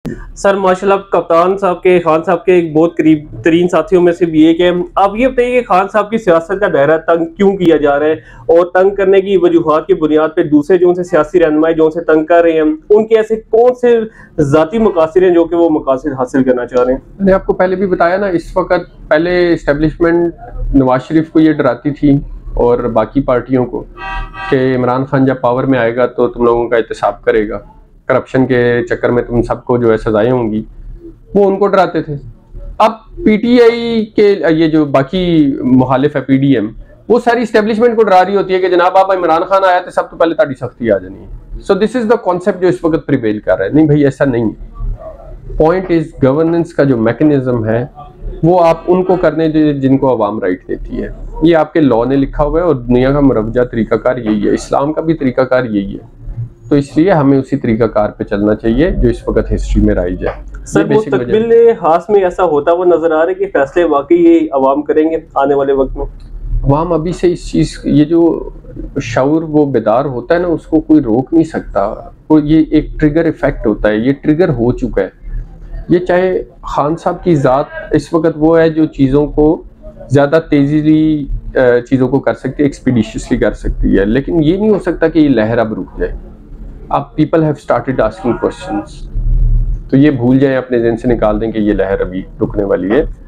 Sir माशाल्लाह कप्तान साहब के खान साहब के एक बहुत करीब तरीन साथियों में से भी एक है। आप ये बताइए कि खान साहब की सियासत का दायरा तंग क्यों किया जा रहा है और तंग करने की वजूहात की बुनियाद पे दूसरे जो उनसे सियासी रहनुमाई जो उनसे तंग कर रहे हैं, उनके ऐसे कौन से जाती मकासद हैं जो कि वो मकासद हासिल करना चाह रहे हैं? मैंने आपको पहले भी बताया ना, इस वक्त पहले इस्टेब्लिशमेंट नवाज शरीफ को ये डराती थी और बाकी पार्टियों को कि इमरान खान जब पावर में आएगा तो तुम लोगों का एहतसाब करेगा, करप्शन के चक्कर में तुम सबको जो है सजाएं होंगी, वो उनको डराते थे। अब पीटीआई के ये जो बाकी मुखालिफ है पीडीएम, वो सारी इस्टेब्लिशमेंट को डरा रही होती है कि जनाब आप इमरान खान आया तो सब तो पहले ताड़ी सख्ती आ जानी है। So this is the concept जो इस वक्त प्रिवेल कर रहा है। नहीं भाई, ऐसा नहीं है। पॉइंट इज गवर्नेंस का जो मैकेनिज्म है वो आप उनको करने दे जिनको अवाम राइट देती है। ये आपके लॉ ने लिखा हुआ है और दुनिया का मुरवजा तरीकाकार यही है, इस्लाम का भी तरीकाकार यही है। तो इसलिए हमें उसी तरीकाकार पे चलना चाहिए जो इस वक्त हिस्ट्री में राइज है। सर मुस्तकबिल हास में ऐसा होता हुआ नजर आ रहा है कि फैसले वाकई ये अवाम करेंगे आने वाले वक्त में? अवाम अभी से इस चीज, ये जो शऊर वो बेदार होता है ना, उसको कोई रोक नहीं सकता। वो ये एक ट्रिगर इफेक्ट होता है, ये ट्रिगर हो चुका है। ये चाहे खान साहब की ज़ात इस वक्त वो है जो चीज़ों को ज़्यादा तेज़ी चीज़ों को कर सकती है, एक्सपीडिशियसली कर सकती है, लेकिन ये नहीं हो सकता कि ये लहर अब रुक जाए। अब people have started asking questions, तो ये भूल जाएं, अपने जहन से निकाल दें कि ये लहर अभी रुकने वाली है।